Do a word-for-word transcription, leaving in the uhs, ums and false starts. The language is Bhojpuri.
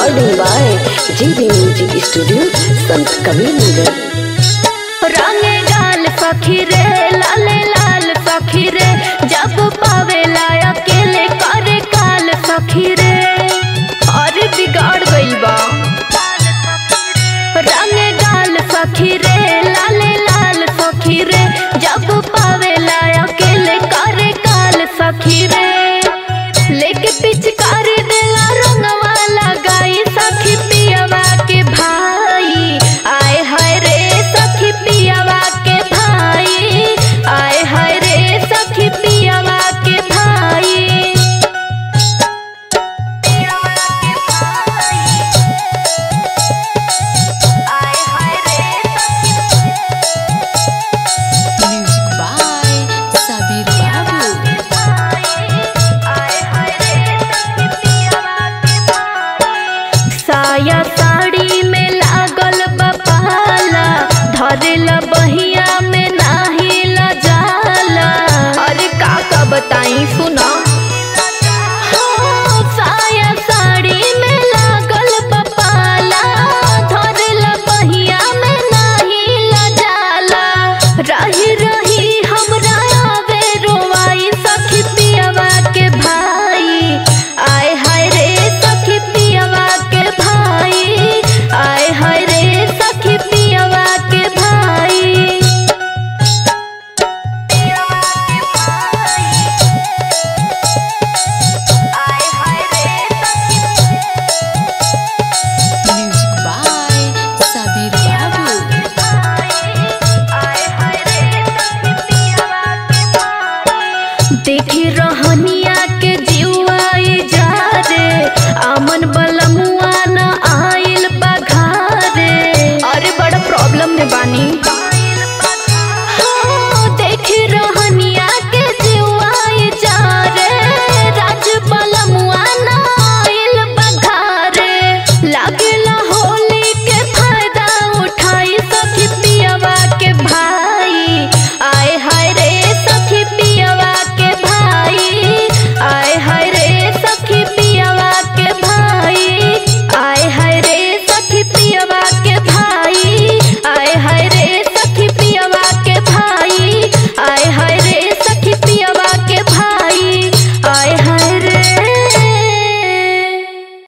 Recording by GB music studio Sant Kabir नगर। रंगे गाल सखी रे लाले लाल सखी रे जब पावेला अकेले करे काल सखी रे अरे बिगाड़ गइल बा। रंगे गाल सखी रे लाले लाल सखी रे जब पावेला अकेले करे काल सखी रे लेके पिचकारी देला रंगवा लगाई सखी पियवा के भाई आए हाय रे सखी पियवा के भाई आए हाय रे सखी पियवा के भाई। म्यूजिक बाय सबीर बाबू। साया साड़ी में लागल बपाला धरेला बहिया में नाही ला जाला अरे का का बताई सुना। हो, साया साड़ी में लागल बपाला धरेला बहिया में नाही ला जाला रही रही हमरा आवे रोवाई सखी पियवा के भाई आए हाय रे सखी पियवा के भाई आए हाय रे सखी पियवा के भाई। म्यूजिक बाय सबीर बाबू। देखी रहनिया के जीवाई जा रे आमन बलमुआ न आइल बघारे अरे बड़ा प्रॉब्लम में बानी।